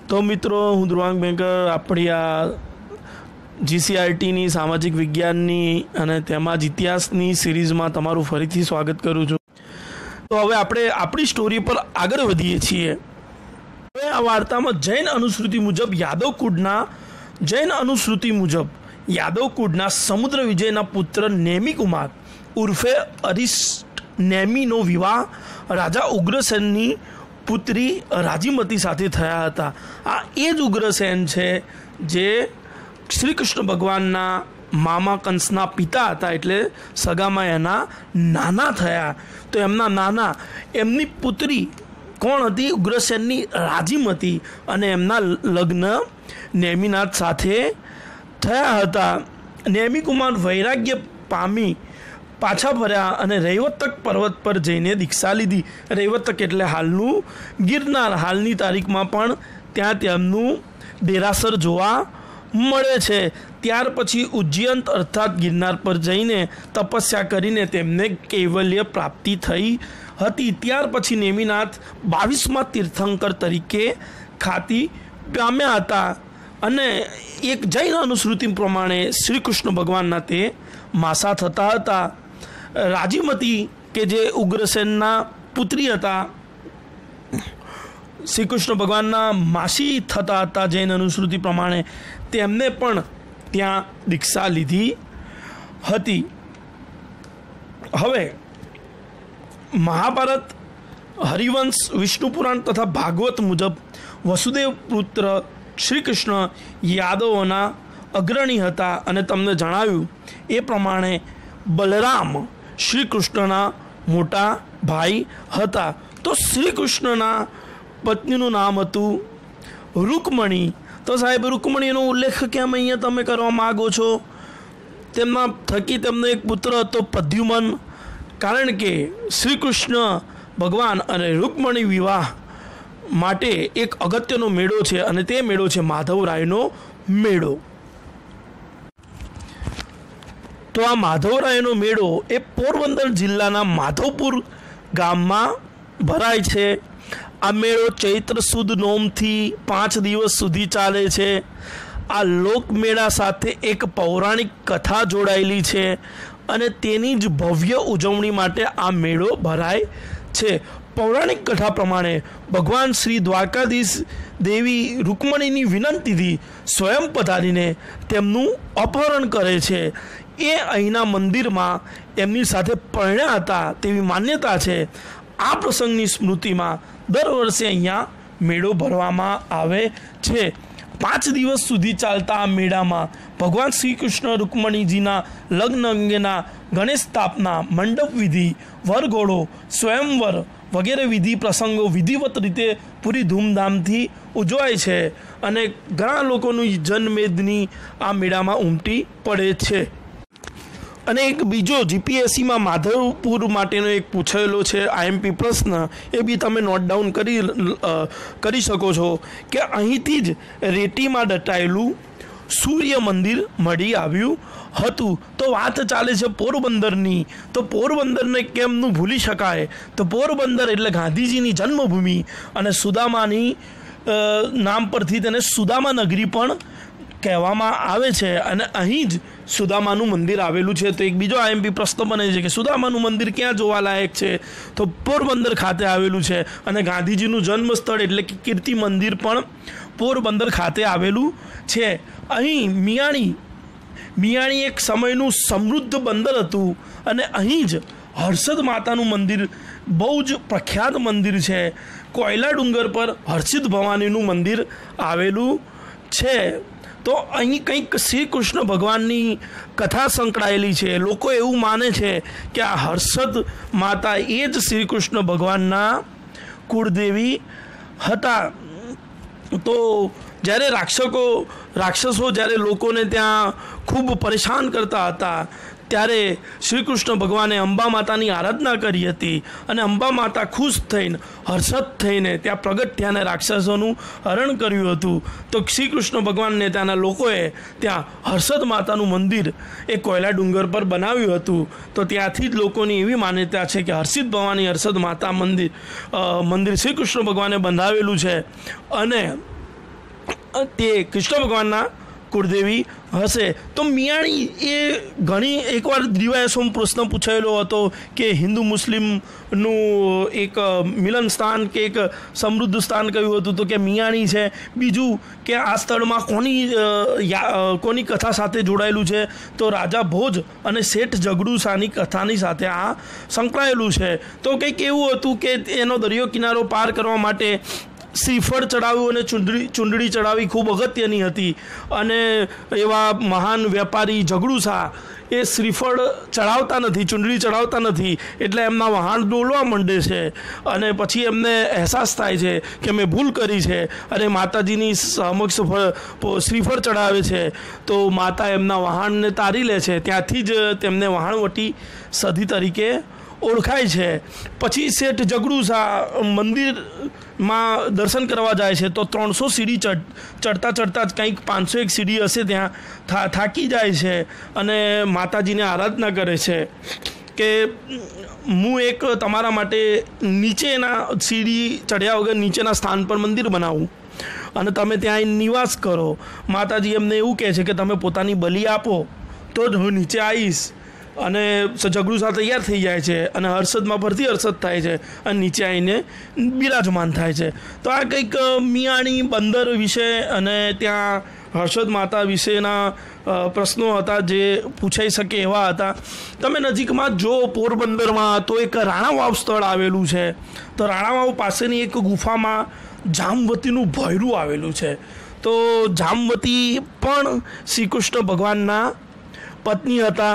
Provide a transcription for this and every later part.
तो मित्रों हूँ ध्रुवांग बेंकर अपनी आ GCRT सामाजिक विज्ञाननी अने तेमाज इतिहासनी सीरीजमां तमारुं फरीथी स्वागत करूँ छूं। तो हवे आपणे आपणी स्टोरी पर आगळ वधीए छीए। हवे आ वार्तामां जैन अनुश्रुति मुजब यादव समुद्र विजयना पुत्र नेमी कुमार उर्फे अरिष्ट नेमीनो विवाह राजा उग्रसेननी पुत्री राजीमती साथे थया हता। आ ए ज उग्रसेन छे जे श्री कृष्ण भगवानना मामा कंसना पिता हता, एटले सगामां एना नाना थया। तो एमना नाना एमनी पुत्री कोण हती? उग्रसेननी राजीमती, अने एमना लग्न नेमिनाथ साथे थया हता। नेमी कुमार वैराग्य पामी पाछा फर्या अने रैवतक पर्वत पर जईने दीक्षा लीधी। रैवतक एटले हालनुं गिरनार। हालनी तारीखमां पण त्यां तेमनुं देरासर जोवा मळे छे। त्यार पछी उज्जैन अर्थात गिरनार पर जईने तपस्या करीने तेमने कैवल्य प्राप्ति थई हती। त्यार पछी नेमिनाथ 22मा तीर्थंकर तरीके ख्याति पाम्या हता। अने एक जैन अनुश्रुति प्रमाणे श्री कृष्ण भगवानना ते मासा थता हता। राजीमती के जे उग्रसेनना पुत्री हता, श्री कृष्ण भगवानना मासी थता हता जैन अनुश्रुति प्रमाणे, तेमने पण त्यां दीक्षा लीधी हती। हवे महाभारत, हरिवंश, विष्णु पुराण तथा भागवत मुजब वसुदेव पुत्र श्री कृष्ण यादवोना अग्रणी हता। अने तमने जणाव्युं ए प्रमाणे बलराम श्री कृष्णना मोटा भाई हता। तो श्री कृष्णना पत्नीनुं नाम हतुं रुक्मणी। तो साहेब रुक्मणीनो उल्लेख केम अहींया तमे करवा मागो छो? तेमना थकी तेमनो एक पुत्र हतो प्रद्युमन। कारण के श्री कृष्ण भगवान अने रुक्मणी विवाह माटे एक अगत्यनो मेळो छे, अने ते मेळो छे माधवरायनो मेळो। तो आ माधवरायनो मेळो ए पोरबंदर जिल्लाना माधवपुर गाममां भराय छे। आ मेळो चैत्र सुद नोमथी 5 दिवस सुधी चाले छे। आ लोकमेळा साथे एक पौराणिक कथा जोड़ायेली छे अने तेनी ज भव्य उजवणी माटे आ मेळो भराय छे। पौराणिक कथा प्रमाणे भगवान श्री द्वारकाधीश देवी रुक्मणीनी विनंतीथी स्वयं पधारीने तेमनुं अपहरण करे छे। ए अहींना मंदिरमां एमनी साथे परण्या हता तेवी मान्यता छे। आ प्रसंगनी स्मृतिमां दर वर्षे अहींया मेळो भरवामां आवे छे। 5 दिवस सुधी चालता आ मेळामां भगवान श्री कृष्ण रुक्मणीजीना लग्न अंगेना गणेश स्थापना, मंडप विधि, वरघोड़ो, स्वयंवर वगैरह विधि प्रसंगों विधिवत रीते पूरी धूमधामथी उजवाय छे अने घणा लोकोनी जनमेदनी आ मेळामां उमटी पड़े छे। अने एक बीजो GPSC में माधवपुर माटेनो एक पूछेलो छे IMP प्रश्न, ए बी तमे नोट डाउन करी शको छो कि अहींथी ज रेतीमां दटायेलुं सूर्य मंदिर मળી આવ્યું હતું। तो बात चाले छे पोरबंदरनी। तो पोरबंदरने केमनुं भूली शकाय? तो पोरबंदर एटले गांधीजीनी जन्मभूमि अने सुदामानी नाम परथी तेने सुदामा नगरी पण कहेवामां आवे छे। अने अहीं ज सुदामानुं मंदिर आवेलुं छे। तो एक बीजो IMP प्रश्न बने छे कि सुदामानुं मंदिर क्यां जोवालायक छे? तो पोरबंदर खाते आवेलुं छे। अने गांधीजीनुं जन्मस्थळ एटले कि कीर्ति मंदिर पण पोरबंदर खाते आवेलुं छे। अहीं मियाणी एक समयनुं समृद्ध बंदर हतुं अने अहीं ज हर्षद मातानुं मंदिर बहु ज प्रख्यात मंदिर छे। कोयला डूंगर पर हर्षित भवानीनुं मंदिर आवेलुं छे। तो अहीं कंईक श्री कृष्ण भगवाननी कथा संकळायेली छे। लोको एवुं माने छे कि आ हर्षद माता ए ज श्री कृष्ण भगवानना कुळदेवी हता। तो જ્યારે રાક્ષસો જ્યારે લોકોને ત્યાં ખૂબ પરેશાન કરતા હતા ત્યારે શ્રી કૃષ્ણ ભગવાને અંબા માતાની આરાધના કરી હતી અને અંબા માતા ખુશ થઈને હર્ષદ થઈને ત્યાં પ્રગટ થયાને રાક્ષસોનું હરણ કર્યું હતું। તો શ્રી કૃષ્ણ ભગવાનને ત્યાંના લોકોએ ત્યાં હર્ષદ માતાનું મંદિર એ કોયલા ડુંગર પર બનાવ્યું હતું। તો ત્યાંથી જ લોકોની એવી માન્યતા છે કે હર્ષિત ભવાની હર્ષદ માતા મંદિર શ્રી કૃષ્ણ ભગવાને બંધાવેલું છે અને તે કૃષ્ણ ભગવાનના કુળદેવી હશે. તો મિયાણી એ ઘણી એકવાર દિવાયસોમાં પ્રશ્ન પૂછાયેલો હતો કે હિન્દુ મુસ્લિમનું એક મિલન સ્થાન કે એક સમૃદ્ધ સ્થાન કયું હતું, તો કે મિયાણી છે. બીજું કે આ સ્થળમાં કોની કથા સાથે જોડાયેલું છે, તો રાજા ભોજ અને શેઠ જગડુશાની કથાની સાથે આ સંકળાયેલું છે. તો કંઈક એવું હતું કે એનો દરિયો કિનારો પાર કરવા માટે શ્રીફળ ચડાવવું અને ચૂંદડી ચડાવવી ખૂબ અગત્યની હતી. અને એવા મહાન વેપારી જગડુશા એ શ્રીફળ ચડાવતા નથી, ચૂંદડી ચડાવતા નથી, એટલે એમના વહાણ ડોલવા માંડે છે. અને પછી એમને અહેસાસ થાય છે કે મેં ભૂલ કરી છે, અને માતાજીની સમક્ષ શ્રીફળ ચડાવે છે. તો માતા એમના વહાણને તારી લે છે. ત્યાંથી જ તેમને વહાણવટી સધી તરીકે ઓળખાય છે. પછી શેઠ જગડુશા મંદિરમાં દર્શન કરવા જાય છે, તો 300 સીડી ચડતા જ કંઈક 501 સીડી હશે ત્યાં થાકી જાય છે અને માતાજીને આરાધના કરે છે કે હું એક તમારા માટે નીચેના સીડી ચડ્યા વગર નીચેના સ્થાન પર મંદિર બનાવું અને તમે ત્યાં નિવાસ કરો. માતાજી એમને એવું કહે છે કે તમે પોતાની બલિ આપો તો જ હું નીચે આવીશ. અને જગડુશા તૈયાર થઈ જાય છે અને હર્ષદમાં ફરતી હર્ષદ થાય છે અને નીચે આવીને બિરાજમાન થાય છે. તો આ કંઈક મિયાણી બંદર વિશે અને ત્યાં હર્ષદ માતા વિશેના પ્રશ્નો હતા જે પૂછાઈ શકે એવા હતા. તમે નજીકમાં જો પોરબંદરમાં તો એક રાણાવાવ સ્થળ આવેલું છે. તો રાણાવાવ પાસેની એક ગુફામાં જામવતીનું ભોંયરું આવેલું છે. તો જામવતી પણ શ્રી કૃષ્ણ ભગવાનના પત્ની હતા.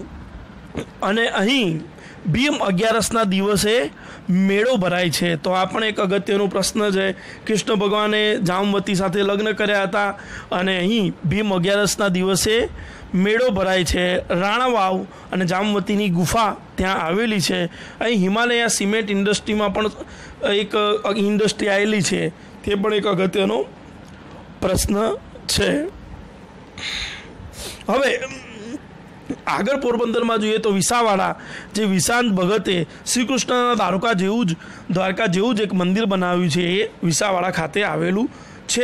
અને અહીં ભીમ 11ના દિવસે મેળો ભરાય છે. તો આ પણ એક અગત્યનો પ્રશ્ન છે. કૃષ્ણ ભગવાને જામવતી સાથે લગ્ન કર્યા હતા અને અહીં ભીમ 11ના દિવસે મેળો ભરાય છે. રાણાવાવ અને જામવતીની ગુફા ત્યાં આવેલી છે. અહીં હિમાલયા સિમેન્ટ ઇન્ડસ્ટ્રીમાં પણ એક ઇન્ડસ્ટ્રી આવેલી છે. તે પણ એક અગત્યનો પ્રશ્ન છે. હવે આગળ પોરબંદરમાં જોઈએ તો વિસાવાડા, જે વિશાંત ભગતે શ્રી કૃષ્ણના દ્વારકા જેવું જ એક મંદિર બનાવ્યું છે, એ વિસાવાડા ખાતે આવેલું છે.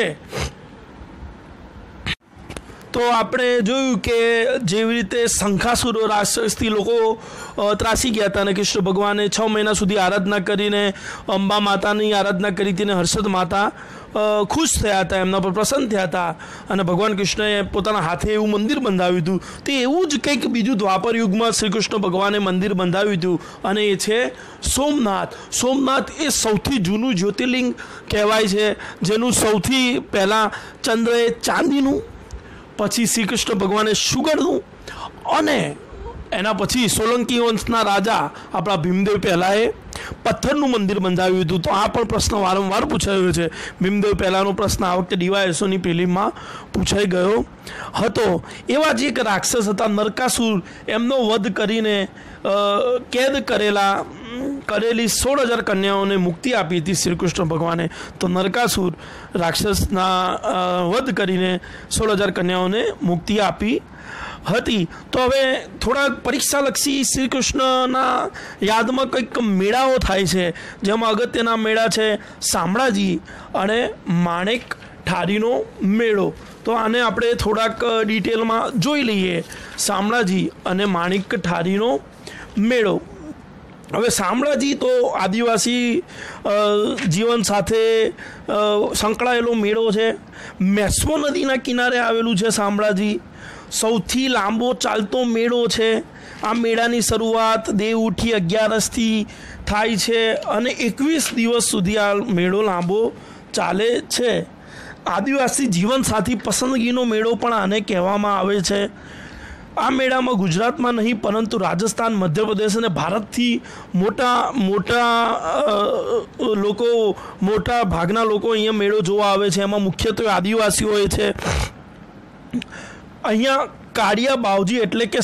તો આપણે જોયું કે જેવી રીતે શંખાસુર રાક્ષસથી લોકો ત્રાસી ગયા હતા અને કૃષ્ણ ભગવાને 6 મહિના સુધી આરાધના કરીને અંબા માતાની આરાધના કરી હતી અને હર્ષદ માતા ખુશ થયા હતા, એમના પર પ્રસન્ન થયા હતા અને ભગવાન કૃષ્ણએ પોતાના હાથે એવું મંદિર બંધાવ્યું હતું. તે એવું જ કંઈક બીજું દ્વાપર યુગમાં શ્રી કૃષ્ણ ભગવાને મંદિર બંધાવ્યું હતું અને એ છે સોમનાથ. સોમનાથ એ સૌથી જૂનું જ્યોતિર્લિંગ કહેવાય છે, જેનું સૌથી પહેલાં ચંદ્રએ ચાંદીનું, પછી શ્રી કૃષ્ણ ભગવાને સુગરનું અને એના પછી સોલંકી વંશના રાજા આપણા ભીમદેવ પહેલાંએ પથ્થરનું મંદિર બંધાવ્યું હતું. તો આ પણ પ્રશ્ન વારંવાર પૂછાયો છે. ભીમદેવ પહેલાંનો પ્રશ્ન આ વખતે ડીવાયએસઓની પ્રિલિમમાં પૂછાઈ ગયો હતો. એવા જ એક રાક્ષસ હતા નરકાસુર. એમનો વધ કરીને કેદ કરેલી 16,000 કન્યાઓને મુક્તિ આપી હતી શ્રી કૃષ્ણ ભગવાને. તો નરકાસુર રાક્ષસના વધ કરીને 16,000 કન્યાઓને મુક્તિ આપી હતી. તો હવે થોડાક પરીક્ષાલક્ષી શ્રી કૃષ્ણના યાદમાં કંઈક મેળાઓ થાય છે, જેમાં અગત્યના મેળા છે શામળાજી અને માણેક ઠારીનો મેળો. તો આને આપણે થોડાક ડિટેલમાં જોઈ લઈએ. શામળાજી અને માણેક ઠારીનો મેળો. હવે શામળાજી તો આદિવાસી જીવન સાથે સંકળાયેલો મેળો છે. મેશ્વો નદીના કિનારે આવેલું છે શામળાજી. સૌથી લાંબો ચાલતો મેળો છે. આ મેળાની શરૂઆત દેવ ઉઠી 11થી થાય છે અને 21 દિવસ સુધી આ મેળો લાંબો ચાલે છે. આદિવાસી જીવનસાથી પસંદગીનો મેળો પણ આને કહેવામાં આવે છે. આ મેળામાં ગુજરાતમાં નહીં પરંતુ રાજસ્થાન, મધ્યપ્રદેશ અને ભારતથી મોટા ભાગના લોકો અહીંયા મેળો જોવા આવે છે. એમાં મુખ્યત્વે આદિવાસીઓ હોય છે. અહીંયા કાળિયા બાવજી એટલે કે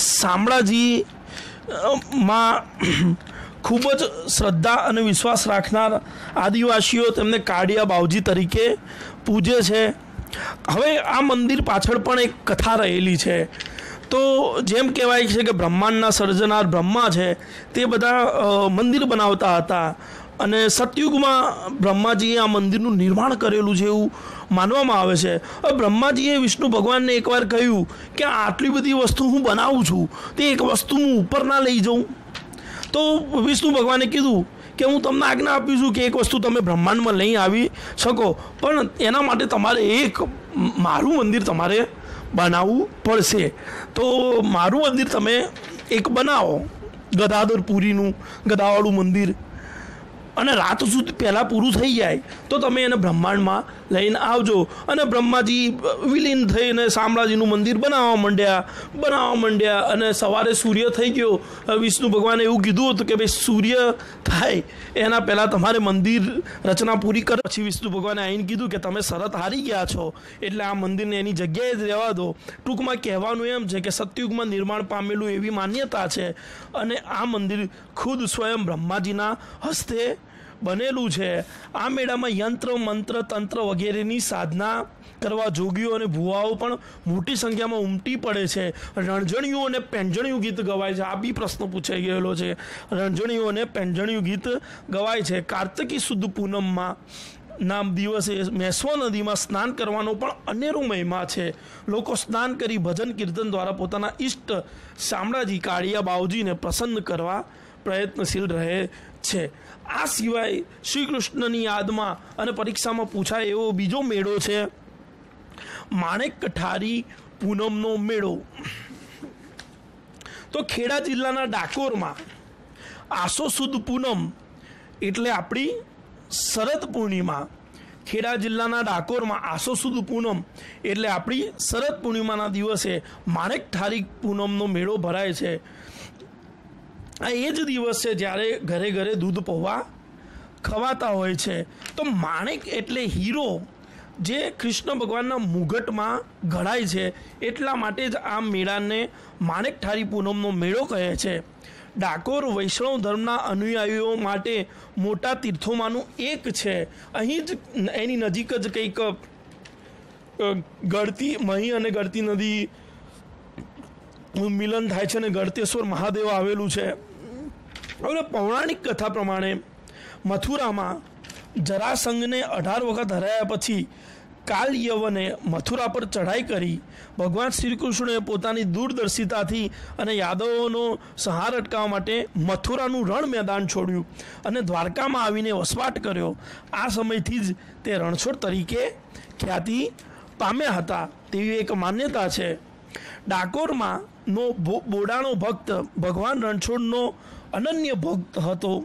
શામળાજીમાં ખૂબ જ શ્રદ્ધા અને વિશ્વાસ રાખનાર આદિવાસીઓ તેમને કાળિયા બાવજી તરીકે પૂજે છે. હવે આ મંદિર પાછળ પણ એક કથા રહેલી છે. તો જેમ કહેવાય છે કે બ્રહ્માંડના સર્જનાર બ્રહ્મા છે, તે બધા મંદિર બનાવતા હતા અને સતયુગમાં બ્રહ્માજીએ આ મંદિરનું નિર્માણ કરેલું છે એવું માનવામાં આવે છે. હવે બ્રહ્માજીએ વિષ્ણુ ભગવાનને એકવાર કહ્યું કે આટલી બધી વસ્તુ હું બનાવું છું, તે એક વસ્તુ હું ઉપર ના લઈ જાઉં. તો વિષ્ણુ ભગવાને કીધું કે હું તમને આજ્ઞા આપીશું કે એક વસ્તુ તમે બ્રહ્માંડમાં લઈ આવી શકો, પણ એના માટે તમારે એક મારું મંદિર તમારે બનાવવું પડશે. તો મારું મંદિર તમે એક બનાવો, ગદાધરપુરીનું ગદાવાળું મંદિર, અને રાત સુધી પહેલાં પૂરું થઈ જાય તો તમે એને બ્રહ્માંડમાં લઈને આવજો. અને બ્રહ્માજી વિલીન થઈને શામળાજીનું મંદિર બનાવવા માંડ્યા અને સવારે સૂર્ય થઈ ગયો. વિષ્ણુ ભગવાને એવું કીધું હતું કે ભાઈ સૂર્ય થાય એના પહેલાં તમારે મંદિર રચના પૂરી કરો. પછી વિષ્ણુ ભગવાને આવીને કીધું કે તમે શરત હારી ગયા છો એટલે આ મંદિરને એની જગ્યાએ જ રહેવા દો. ટૂંકમાં કહેવાનું એમ છે કે સતયુગમાં નિર્માણ પામેલું એવી માન્યતા છે, અને આ મંદિર ખુદ સ્વયં બ્રહ્માજીના હસ્તે બનેલું છે. આ મેળામાં યંત્ર મંત્ર તંત્ર વગેરેની સાધના કરવા જોગીઓ અને ભુવાઓ પણ મોટી સંખ્યામાં ઉમટી પડે છે. રણઝણિયું અને પેંજણિયું ગીત ગવાય છે. આ બી પ્રશ્ન પૂછાઈ ગયેલો છે. રણઝણિયું અને પેંજણિયું ગીત ગવાય છે. કાર્તિકી શુદ્ધ પૂનમમાં ના દિવસે મેશ્વા નદીમાં સ્નાન કરવાનો પણ અનેરો મહિમા છે. લોકો સ્નાન કરી ભજન કીર્તન દ્વારા પોતાના ઈષ્ટ શામળાજી કાળિયા બાવજીને પ્રસન્ન કરવા પ્રયત્નશીલ રહે છે. આ સિવાય શ્રી કૃષ્ણની યાદમાં અને પરીક્ષામાં પૂછાય એવો બીજો મેળો છે માણેક ઠારી પૂનમનો મેળો. તો ખેડા જિલ્લાના ડાકોરમાં આસો સુદ પૂનમ એટલે આપણી શરદ પૂર્ણિમા. ખેડા જિલ્લાના ડાકોરમાં આસો સુદ પૂનમ એટલે આપણી શરદ પૂર્ણિમાના દિવસે માણેક ઠારી પૂનમનો મેળો ભરાય છે. આ એ જ દિવસ છે જ્યારે ઘરે ઘરે દૂધ પૌવા ખવાતા હોય છે. તો માણેક એટલે હીરો જે કૃષ્ણ ભગવાનના મુગટમાં ઘડાય છે, એટલા માટે જ આ મેળાને માણેક ઠારી પૂનમનો મેળો કહે છે. ડાકોર વૈષ્ણવ ધર્મના અનુયાયીઓ માટે મોટા તીર્થોમાંનું એક છે. અહીં જ એની નજીક જ કંઈક મહી અને ગળતી નદી મિલન થાય છે અને ગળતેશ્વર મહાદેવ આવેલું છે. હવે પૌરાણિક કથા પ્રમાણે મથુરામાં જરાસંઘને 18 વખત હરાયા પછી કાલ યવને મથુરા પર ચઢાઈ કરી. ભગવાન શ્રી કૃષ્ણએ પોતાની દૂરદર્શિતાથી અને યાદવોનો સંહાર અટકાવવા માટે મથુરાનું રણ મેદાન છોડ્યું અને દ્વારકામાં આવીને વસવાટ કર્યો. આ સમયથી જ તે રણછોડ તરીકે ખ્યાતિ પામ્યા હતા તેવી એક માન્યતા છે. ડાકોરમાં નો બોડાણો ભક્ત ભગવાન રણછોડનો અનન્ય ભક્ત હતો.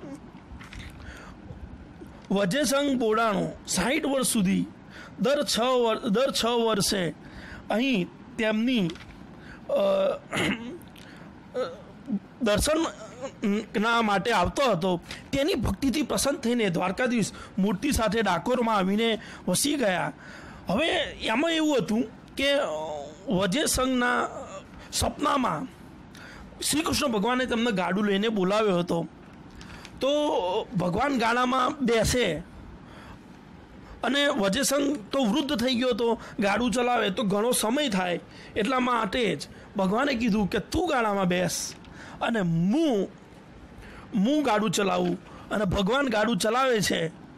વજેસંગ બોડાણો 60 વર્ષ સુધી દર 6 વર્ષે અહીં તેમની દર્શનના માટે આવતો હતો. તેની ભક્તિથી પ્રસન્ન થઈને દ્વારકાધીશ મૂર્તિ સાથે ડાકોરમાં આવીને વસી ગયા. હવે એમાં એવું હતું કે વજેસંગના સપનામાં શ્રી કૃષ્ણ ભગવાને તેમને ગાડું લઈને બોલાવ્યો હતો. તો ભગવાન ગાડામાં બેસે અને વજેસંગ તો વૃદ્ધ થઈ ગયો હતો, ગાડું ચલાવે તો ઘણો સમય થાય, એટલા માટે જ ભગવાને કીધું કે તું ગાડામાં બેસ અને હું ગાડું ચલાવું. અને ભગવાન ગાડું ચલાવે છે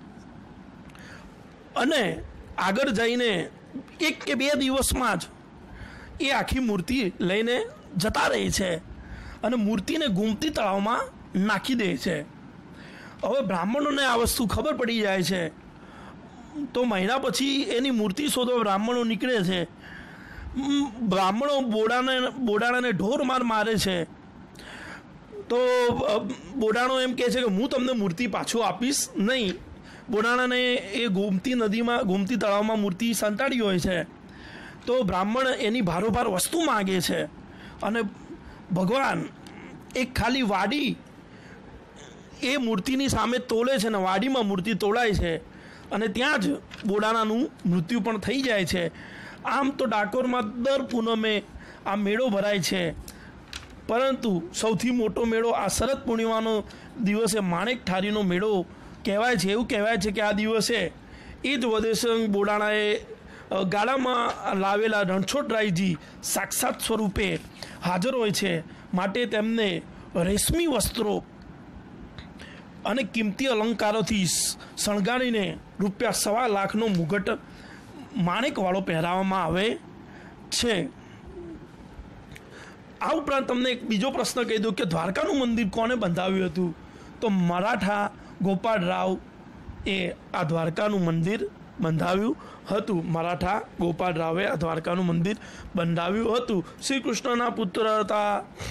અને આગળ જઈને 1 કે 2 દિવસમાં જ એ આખી મૂર્તિ લઈને જતા રહે છે અને મૂર્તિને ગુમતી તળાવમાં નાખી દે છે. હવે બ્રાહ્મણોને આ વસ્તુ ખબર પડી જાય છે તો મહિના પછી એની મૂર્તિ શોધવા બ્રાહ્મણો નીકળે છે. બ્રાહ્મણો બોડાણાને ઢોર મારે છે. તો બોડાણો એમ કહે છે કે હું તમને મૂર્તિ પાછું આપીશ નહીં. બોડાણાને એ ગોમતી તળાવમાં મૂર્તિ સંતાડી હોય છે. તો બ્રાહ્મણ એની ભારોભાર વસ્તુ માગે છે અને ભગવાન એક ખાલી વાડી એ મૂર્તિની સામે તોલે છે ને વાડીમાં મૂર્તિ તોડાય છે અને ત્યાં જ બોડાણાનું મૃત્યુ પણ થઈ જાય છે. આમ તો ડાકોરમાં દર પૂનમે આ મેળો ભરાય છે, પરંતુ સૌથી મોટો મેળો આ શરદ પૂર્ણિમાનો દિવસે માણેક ઠારીનો મેળો કહેવાય છે. એવું કહેવાય છે કે આ દિવસે એ જ વદેસંગ બોડાણાએ ગાડામાં લાવેલા રણછોડરાયજી સાક્ષાત સ્વરૂપે હાજર હોય છે, માટે તેમને રેશમી વસ્ત્રો અને કિંમતી અલંકારોથી શણગારીને ₹1.25 લાખનો મુગટ માણેકવાળો પહેરાવવામાં આવે છે। આ ઉપરાંત તમને એક બીજો પ્રશ્ન કહી દઉં કે દ્વારકાનું મંદિર કોને બંધાવ્યું હતું? તો મરાઠા ગોપાળરાવ એ આ દ્વારકાનું મંદિર બંધાવ્યું હતું। મરાઠા ગોપાળરાવે આ દ્વારકાનું મંદિર બંધાવ્યું હતું। શ્રી કૃષ્ણના પુત્ર હતા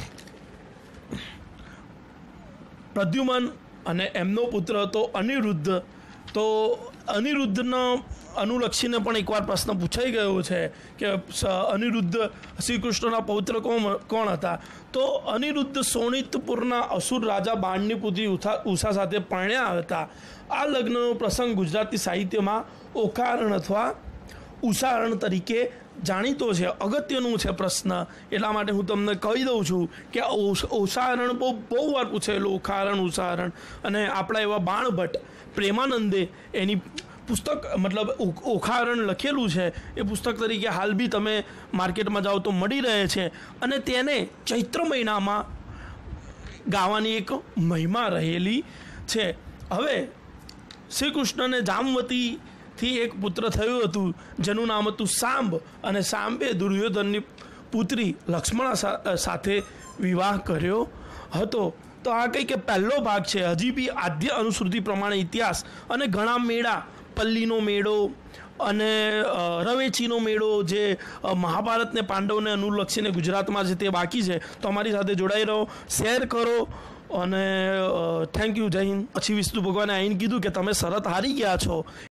પ્રદ્યુમન અને એમનો પુત્ર હતો અનિરુદ્ધ। તો અનિરુદ્ધનો અનુલક્ષીને પણ એકવાર પ્રશ્ન પૂછાઈ ગયો છે કે અનિરુદ્ધ શ્રી કૃષ્ણના પૌત્ર કોણ હતા? તો અનિરુદ્ધ શોણિતપુરના અસુર રાજા બાણની પુત્રી ઉષા સાથે પરણ્યા હતા। આ લગ્નનો પ્રસંગ ગુજરાતી સાહિત્યમાં ઓખારણ અથવા ઉષારણ તરીકે જાણીતો છે। અગત્યનું છે પ્રશ્ન, એટલા માટે હું તમને કહી દઉં છું કે ઓષારણ બહુ વાર પૂછેલું, ઓખારણ ઉષારણ। અને આપણા એવા બાણભટ્ટ પ્રેમાનંદે એની પુસ્તક મતલબ ઓખારણ લખેલું છે। એ પુસ્તક તરીકે હાલ બી તમે માર્કેટમાં જાઓ તો મળી રહે છે। અને તેને ચૈત્ર મહિનામાં ગાવાની એક મહિમા રહેલી છે। હવે શ્રી કૃષ્ણને જામવતીથી એક પુત્ર થયું હતું જેનું નામ હતું સાંબ, અને સાંબે દુર્યોધનની પુત્રી લક્ષ્મણા સાથે વિવાહ કર્યો હતો। તો આ કંઈક પહેલો ભાગ છે। હજી બી આદ્ય અનુશ્રુતિ પ્રમાણે ઇતિહાસ અને ઘણા મેળા, પલ્લીનો મેળો અને રવેચીનો મેળો જે મહાભારતને પાંડવને અનુલક્ષીને ગુજરાતમાં છે તે બાકી છે। તો અમારી સાથે જોડાઈ રહો, શેર કરો અને થેન્ક યુ, જય હિન્દ। પછી વિષ્ણુ ભગવાને આવીને કીધું કે તમે શરત હારી ગયા છો।